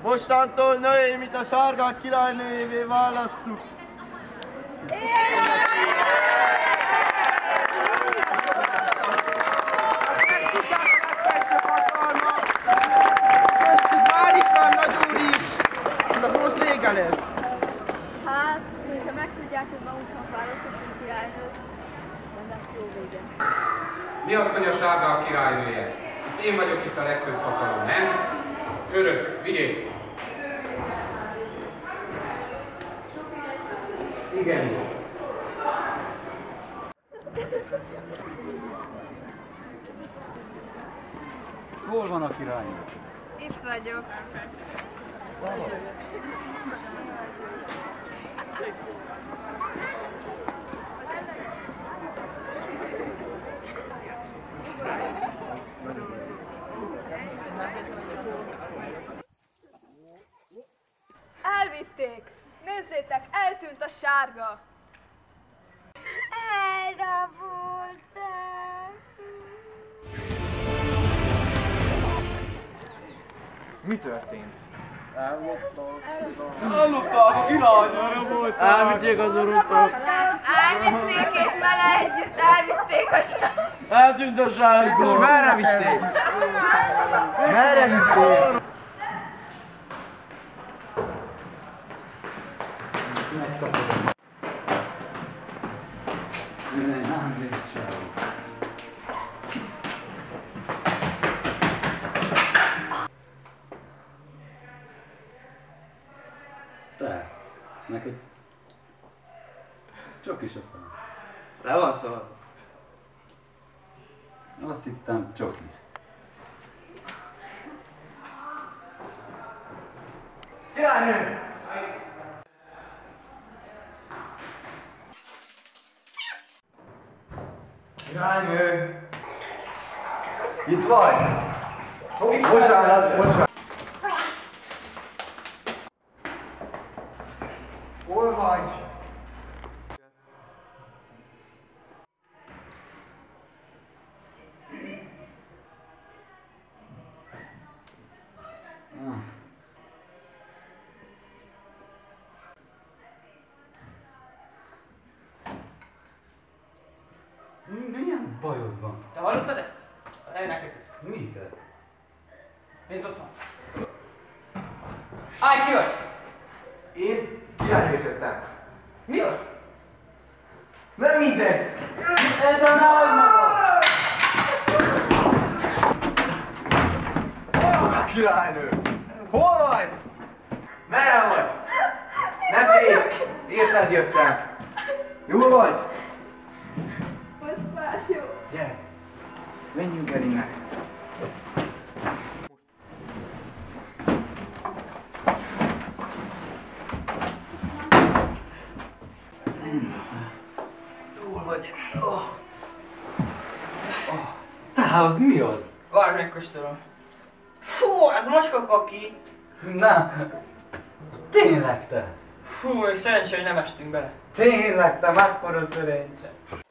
Mostantól Noémit a sárgák királynőjévé válasszuk. Köztük már is van nagy úr is, de hossz vége lesz. Hát, ha megtudják, hogy magunknak választhatunk királynőt, nem lesz jó vége. Mi az, hogy a sárga a királynője? Hisz én vagyok itt a legfőbb hatalom, nem? Örök, vigyék! Igen. Hol van a királynő? Itt vagyok. Elvitték! Nézzétek, eltűnt a sárga! Elrabolták! Mi történt? Ellopták a királynőre volt. Elvitték az oroszok. Elvitték és vele együtt elvitték a sárga! Eltűnt a sárga. És merre vitték? Merre vitték? Te, neked csak is a szám. Le van szól. Azt hittem csak is. Királynő! Királynő! Itt vagy! Bocsánat, bocsánat! Hol vagy? Milyen bajod van? Te hallottad ezt? Neked ez. Mi te? Nézd ott van. Állj, ki vagy? Én királynőt jöttem. Mi az? Nem ide! Ezzel ne hagyd magad! Királynő! Hol vagy? Merre vagy? Ne félj! Érted jöttem! Jól vagy? Most már jó. Gyere! Menjünk el innen! Jól vagy? Te, az mi az? Várj, megkóstolom. Fú, ez macskakaki! Na, tényleg te? Fú, és szerencsé, hogy nem estünk bele. Tényleg te, mekkora szerencse.